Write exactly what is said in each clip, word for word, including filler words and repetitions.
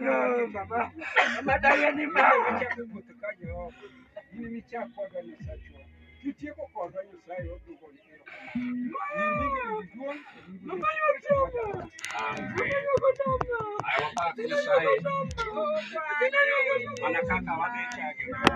no, baba. Madaya ni baba. Mimi chako ndani sacho. Kitieko kwa ndani sai wote kwa hiyo. Mama yotoba. Mama yotoba. Ai wapata ni sai. Anakaka wamecha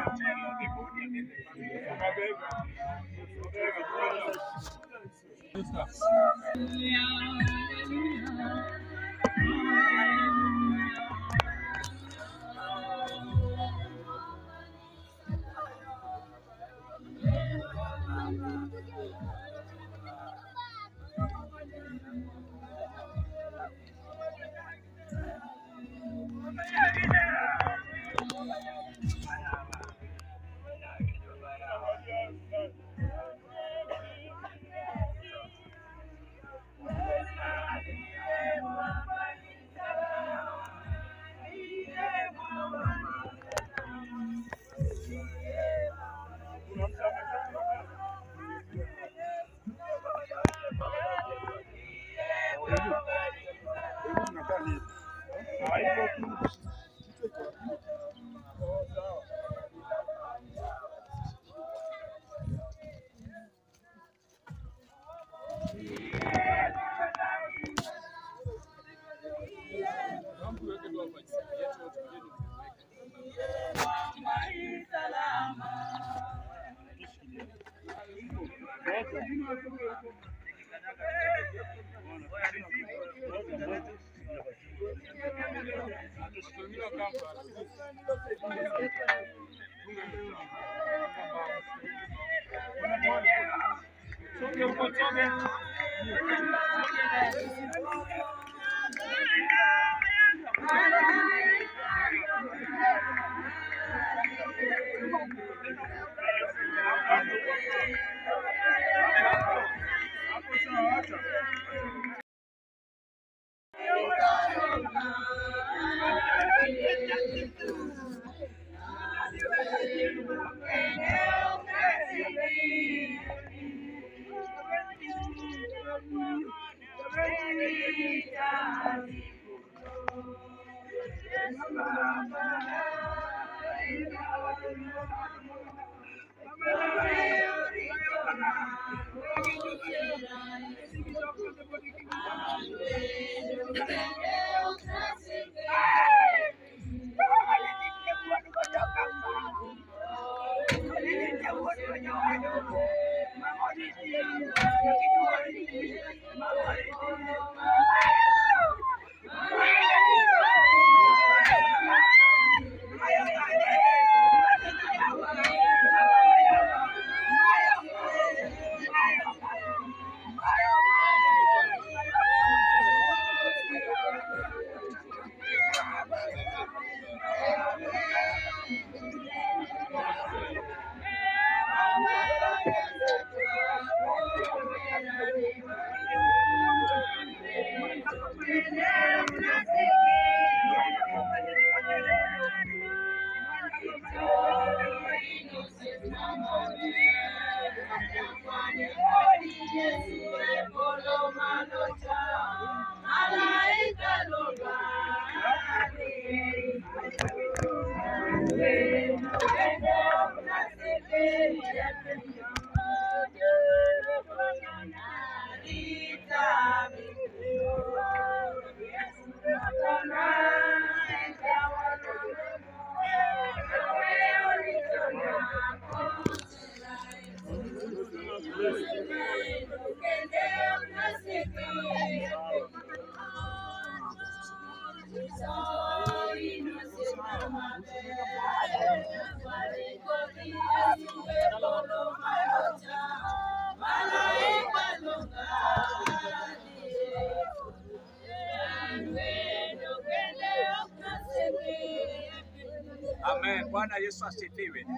Amen. Bwana Yesu asifiwe.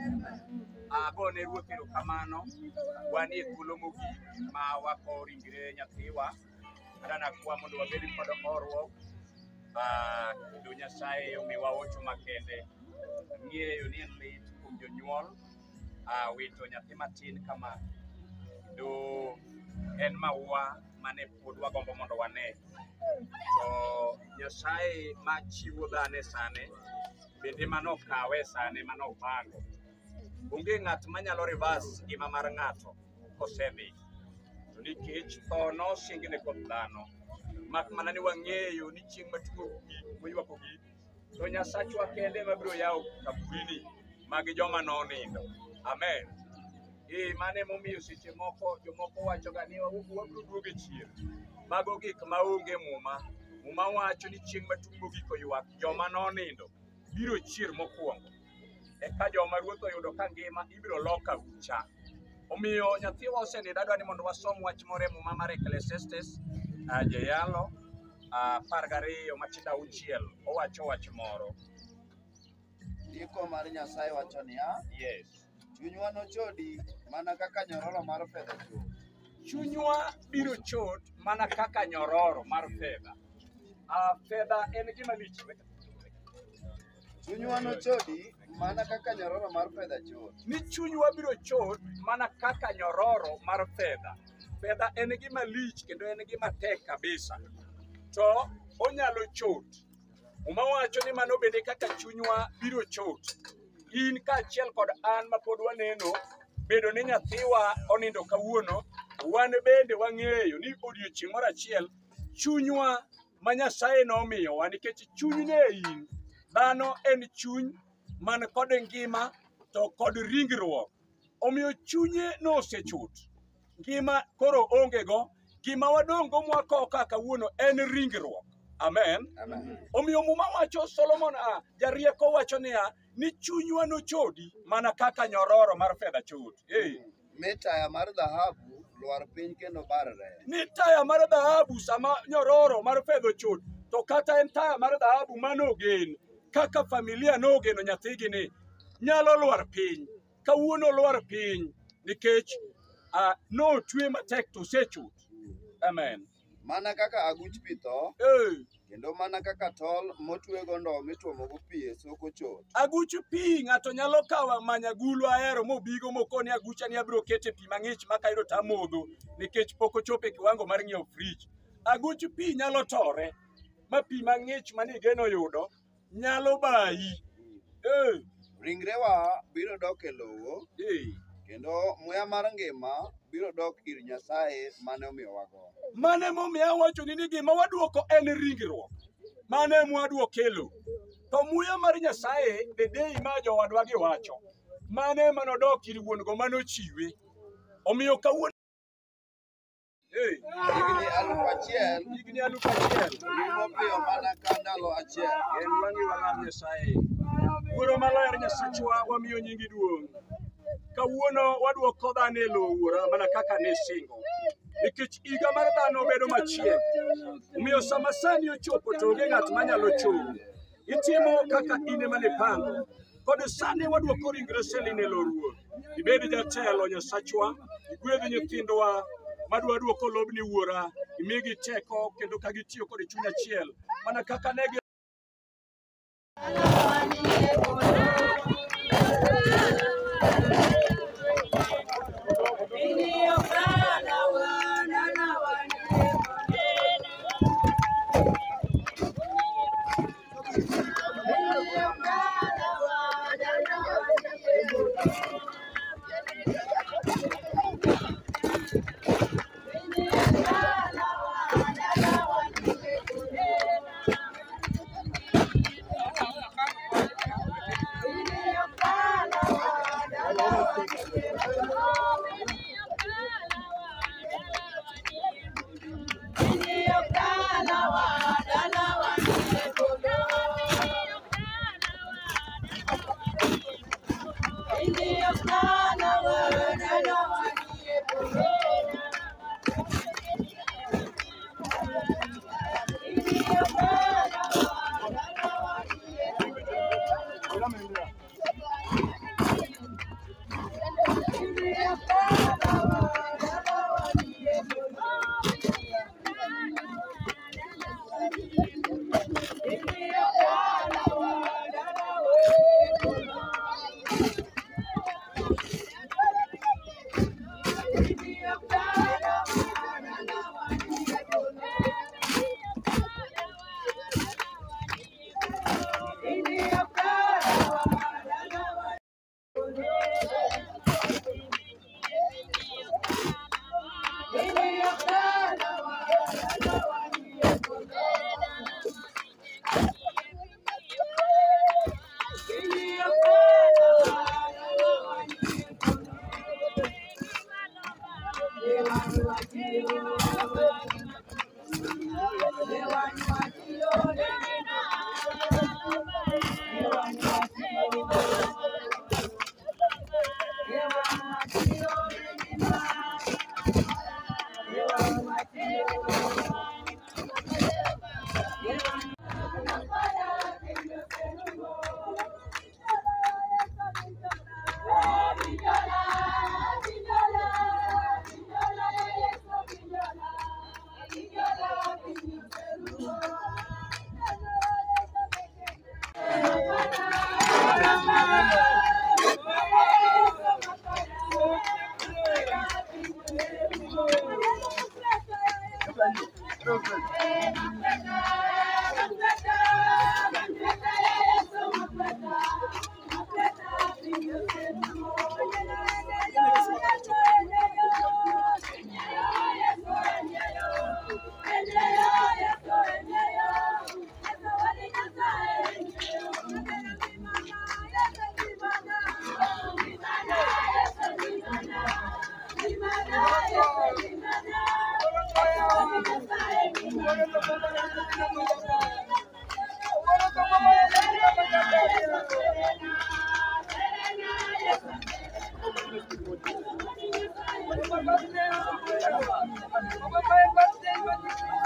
Agone ruoth erokamano wanie thuolo mogik ma wako ringre nyathiwa adana kwa mondo wabed kod horuok kendo Nyasaye omiwa ocho makende. Ng'eyo ni en lit kuom jonyuol wito nyathi matin kama kendo en maua mane pod wagombo mondo wane to Nyasaye machiwo dhane sane bende manokawe sane manopango. Onge ng'at manyalo reverse ngima mar ng'ato kosedhi. To nikech tho nosingne kod dhano, mak mana ni wang'eyo ni chieng' matuo moywako gi, to Nyasachwa kende mabiro yawo kaburini mag joma nonindo. Amen. Eh, mane momiyo seche moko jomoko wacho ga ni wabiro duogo chien. Mago gik maonge muma. Muma wacho ni chieng' matuo giko ywak joma nonindo biro chier mokwongo. Eka joma ruoth oyudo ka ngima ibiro loka ucha. Omiyo nyathiwa osenindo, adwa ni mondo wasom wach moro e muma mar Ecclesiastes Jayalo apar gariyo matindo auchiel. Owacho wach moro. Ndiko mar Nyasaye wacho niya, Yes. chunywa nochodi mana kaka nyororo mar fedha chot. Chunywa biro chot mana kaka nyororo mar fedha. Ah, fedha en gima lich. Chunywa nochodi mana kaka nyororo mar fedha chot. Ni chunywa biro chot mana kaka nyororo mar fedha. Fedha en gima lich kendo en gima tek kabisa. To onyalo chot. Uma wacho ni mano bende kaka chunywa biro chot. In kaachiel kod an ma pod waneno bedo ni nyathiwa onindo kawuono, wan bende wang'eyo ni odiochieng' moro achiel chunywa ma Nyasaye nomiyowa, nikech chuny ne in dhano en chuny man kod ngima to kod ringruok. Omiyo chunye nosechot. Ngima koro onge go. Gima wadong' go mwako ka kawuono en ringruok. Amen. Amen. Omiyo muma wacho Solomon a jarieko wacho niya ni chunywa nochodi mana kaka nyororo mar fedha chot. Eh. Mi taya mar dhahabu lwar piny kendo barre. Ni taya mar dhahabu sama nyororo mar fedha chot, to kata en taya mar dhahabu manogen kaka familia nogeno nyathigi ni nyalo lwar piny. Kawuono lwar piny nikech uh, no twe matek to sechot. Amen. Mana kaka aguch pitho, Eh. kendo mana kaka tol motwego ndo mitwomo go pi e soko chot. Aguch pi ng'ato nyalo kawo manyagulu ahero mobigo mokoni agucha ni abiro kete pi mang'ich makayudo tamodho nikech pok ochopo e kiwango mar ng'iewo fridge. Aguch pi nyalo tore ma pi mang'ich manigeno yudo nyalo bayi. Eh. Ringrewa biro dok e lowo, Eh. kendo muya mar ngima biro dok ir Nyasaye mane omiyowago. Mane momiyo wacho ni gima waduoko en ringruok. Mane mwaduoko e lowo. To muya mar Nyasaye bende ima jowadwa gi wacho. Mane manodok ir wuon go manochiwe. Omiyo kawuono eh Higni aluf achiel, higni aluf achiel rumo piyo mana ka ndalo achiel. en wang'i walam Nyasaye. Wuoro maler Nyasachwa wamiyo nyingi duong'. Kawuono waduoko dhano e lowo wuora mana kaka ne singo. Nikech higa mar dhano bedo machiek. Omiyo sama sani ochopo to onge ng'at manyalo chung'. Itimo kaka in ema ne pango. Kod sani waduoko ringre Selina e lowo ruoth. Ibed jatelo Nyasachwa, igwedh nyithindwa madwa duoko lobni wuora, imigi teko kendo ka gitiyo kod chuny achiel mana kaka ne gi Happy birthday,